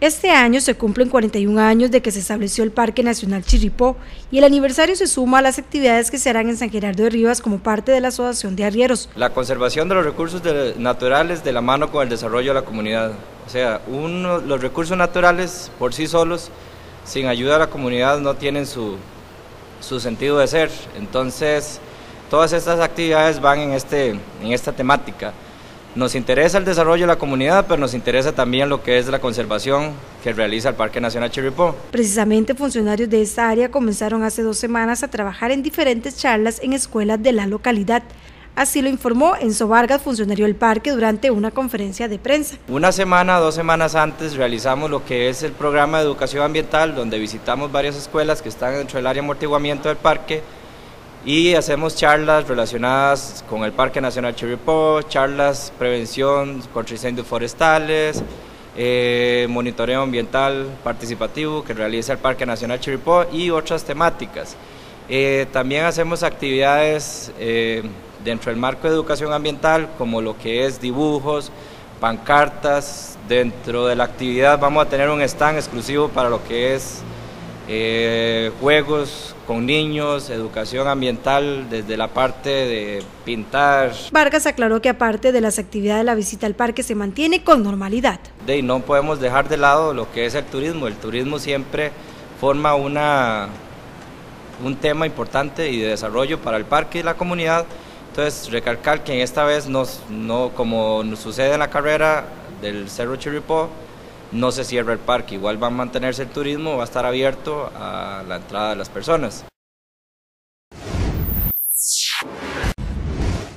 Este año se cumplen 41 años de que se estableció el Parque Nacional Chirripó y el aniversario se suma a las actividades que se harán en San Gerardo de Rivas como parte de la Asociación de Arrieros. La conservación de los recursos naturales de la mano con el desarrollo de la comunidad. O sea, los recursos naturales por sí solos, sin ayuda a la comunidad, no tienen su sentido de ser. Entonces, todas estas actividades van en esta temática. Nos interesa el desarrollo de la comunidad, pero nos interesa también lo que es la conservación que realiza el Parque Nacional Chirripó. Precisamente funcionarios de esta área comenzaron hace 2 semanas a trabajar en diferentes charlas en escuelas de la localidad. Así lo informó Enzo Vargas, funcionario del parque, durante una conferencia de prensa. 2 semanas antes realizamos lo que es el programa de educación ambiental, donde visitamos varias escuelas que están dentro del área de amortiguamiento del parque y hacemos charlas relacionadas con el Parque Nacional Chirripó, charlas prevención contra incendios forestales, monitoreo ambiental participativo que realiza el Parque Nacional Chirripó y otras temáticas. También hacemos actividades dentro del marco de educación ambiental, como lo que es dibujos, pancartas. Dentro de la actividad vamos a tener un stand exclusivo para lo que es juegos con niños, educación ambiental desde la parte de pintar. Vargas aclaró que aparte de las actividades, la visita al parque se mantiene con normalidad. No podemos dejar de lado lo que es el turismo siempre forma un tema importante y de desarrollo para el parque y la comunidad. Entonces recalcar que en esta vez no como sucede en la carrera del Cerro Chirripó, no se cierra el parque, igual va a mantenerse el turismo, va a estar abierto a la entrada de las personas.